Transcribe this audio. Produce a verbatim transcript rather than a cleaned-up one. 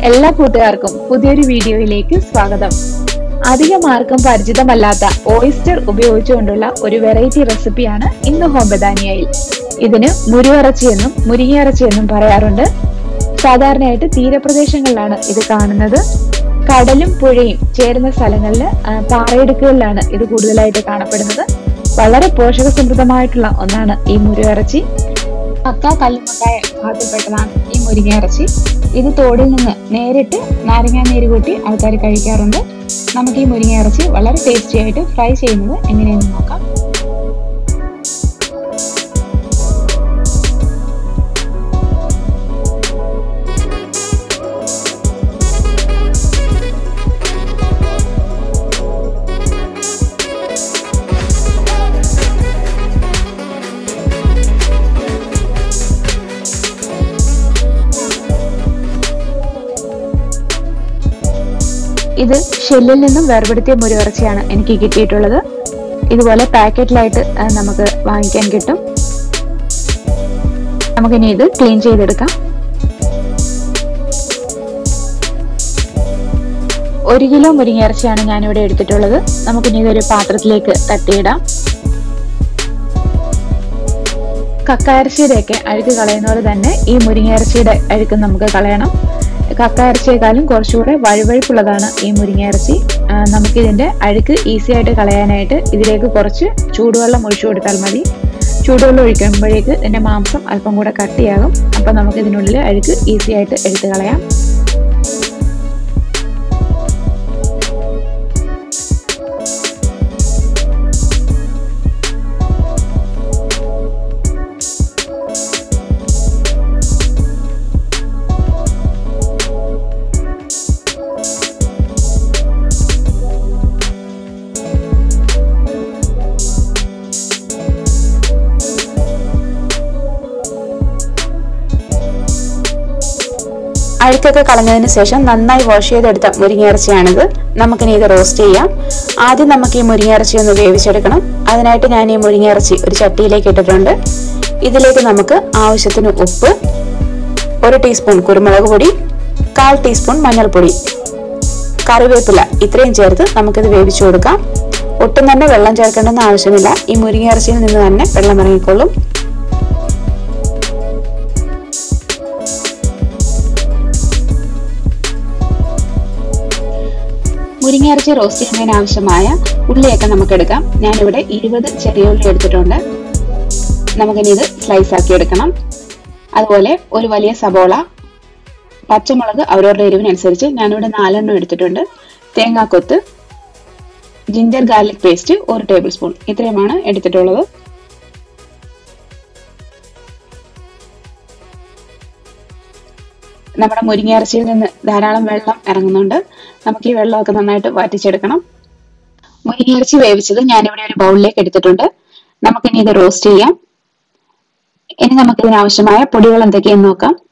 എല്ലാ കൂട്ടുകാർക്കും പുതിയൊരു വീഡിയോയിലേക്ക് സ്വാഗതം. അധികം ആർക്കും പരിചിതമല്ലാത്ത ഓയിസ്റ്റർ ഉപയോഗിച്ചുകൊണ്ടുള്ള ഒരു വെറൈറ്റി റെസിപ്പിയാണ് ഇന്ന് ഹോം ബദാനിയയിൽ. ഇതിന് മുരുവിറച്ചി എന്നും മുരിങ്ങയിറച്ചി എന്നും പറയാറുണ്ട്. സാധാരണയായിട്ട് തീരപ്രദേശങ്ങളിലാണ് ഇത് കാണുന്നത്. കടലും പുഴയും ചേരുന്ന സ്ഥലങ്ങളിൽ പാറയിടുക്കുകളിലാണ് ഇത് കൂടുതലായിട്ട് കാണപ്പെടുന്നത്. വളരെ പോഷക സമൃദ്ധമായിട്ടുള്ള ഒന്നാണ് ഈ മുരുവിറച്ചി. പക്ക കല്ലുമക്കായ വിഭാഗത്തിൽപ്പെട്ടതാണ് ഈ മുരിങ്ങയിറച്ചി. ഇത് തോടിൽ നിന്ന് നേരിട്ട് നാരങ്ങാ നീര് കൂട്ടി ആൾക്കാർ കഴിക്കാറുണ്ട്. നമുക്ക് ഈ മുരിങ്ങയിറച്ചി വളരെ ടേസ്റ്റി ആയിട്ട് ഫ്രൈ ചെയ്യുന്നത് എങ്ങനെയെന്ന് നോക്കാം. ഇത് ഷെല്ലിൽ നിന്നും വേർപെടുത്തിയ മുരുവിറച്ചിയാണ് എനിക്ക് കിട്ടിയിട്ടുള്ളത്. ഇതുപോലെ പാക്കറ്റിലായിട്ട് നമുക്ക് വാങ്ങിക്കാൻ കിട്ടും. നമുക്കിനി ഇത് ക്ലീൻ ചെയ്തെടുക്കാം. ഒരു കിലോ മുരിങ്ങയിറച്ചിയാണ് ഞാനിവിടെ എടുത്തിട്ടുള്ളത്. നമുക്കിനി ഇതൊരു പാത്രത്തിലേക്ക് തട്ടിയിടാം. കക്കയിറച്ചിയുടെയൊക്കെ അഴുക്ക് കളയുന്ന പോലെ തന്നെ ഈ മുരിങ്ങയിറച്ചിയുടെ അഴുക്ക് നമുക്ക് കളയണം. കക്കയിറച്ചിയേക്കാളും കുറച്ചുകൂടെ വഴുവഴുപ്പുള്ളതാണ് ഈ മുരിങ്ങയിറച്ചി. നമുക്കിതിന്റെ അഴുക്ക് ഈസി ആയിട്ട് കളയാനായിട്ട് ഇതിലേക്ക് കുറച്ച് ചൂടുവെള്ളം ഒഴിച്ചു കൊടുത്താൽ മതി. ചൂടുവെള്ളം ഒഴിക്കുമ്പോഴേക്ക് ഇതിന്റെ മാംസം അല്പം കൂടെ കട്ടിയാകും. അപ്പം നമുക്ക് ഇതിനുള്ളിൽ അഴുക്ക് ഈസി ആയിട്ട് എടുത്ത് കളയാം. അഴുക്കൊക്കെ കളഞ്ഞതിന് ശേഷം നന്നായി വാഷ് ചെയ്തെടുത്ത മുരിങ്ങയിറച്ചിയാണിത്. നമുക്കിനി ഇത് റോസ്റ്റ് ചെയ്യാം. ആദ്യം നമുക്ക് ഈ മുരിങ്ങയിറച്ചി ഒന്ന് വേവിച്ചെടുക്കണം. അതിനായിട്ട് ഞാൻ ഈ മുരിങ്ങയിറച്ചി ഒരു ചട്ടിയിലേക്ക് ഇട്ടിട്ടുണ്ട്. ഇതിലേക്ക് നമുക്ക് ആവശ്യത്തിന് ഉപ്പ്, ഒരു ടീസ്പൂൺ കുരുമുളക് പൊടി, കാൽ ടീസ്പൂൺ മഞ്ഞൾപ്പൊടി, കറിവേപ്പില ഇത്രയും ചേർത്ത് നമുക്കിത് വേവിച്ചു കൊടുക്കാം. ഒട്ടും തന്നെ വെള്ളം ചേർക്കേണ്ടെന്ന് ആവശ്യമില്ല. ഈ മുരിങ്ങയിറച്ചിയിൽ നിന്ന് തന്നെ വെള്ളം ഇറങ്ങിക്കൊള്ളും. മുരിങ്ങയിറച്ചി റോസ്റ്റ് ചെയ്യുന്നതിന് ആവശ്യമായ ഉള്ളിയൊക്കെ നമുക്ക് എടുക്കാം. ഞാനിവിടെ ഇരുപത് ചെറിയ ഉള്ളി എടുത്തിട്ടുണ്ട്. നമുക്കിനി ഇത് സ്ലൈസ് ആക്കി എടുക്കണം. അതുപോലെ ഒരു വലിയ സബോള, പച്ചമുളക് അവരവരുടെ എരിവിനനുസരിച്ച് ഞാനിവിടെ നാലെണ്ണം എടുത്തിട്ടുണ്ട്. തേങ്ങാക്കൊത്ത്, ജിഞ്ചർ ഗാർലിക് പേസ്റ്റ് ഒരു ടേബിൾ സ്പൂൺ, ഇത്രയുമാണ് എടുത്തിട്ടുള്ളത്. നമ്മുടെ മുരിങ്ങയിറച്ചിയിൽ നിന്ന് ധാരാളം വെള്ളം ഇറങ്ങുന്നുണ്ട്. നമുക്ക് ഈ വെള്ളമൊക്കെ നന്നായിട്ട് വറ്റിച്ചെടുക്കണം. മുരിങ്ങയിറച്ചി വേവിച്ചത് ഞാനിവിടെ ഒരു ബൗളിലേക്ക് എടുത്തിട്ടുണ്ട്. നമുക്കിനി ഇത് റോസ്റ്റ് ചെയ്യാം. ഇനി നമുക്ക് ഇതിനാവശ്യമായ പൊടികൾ എന്തൊക്കെയെന്ന് നോക്കാം.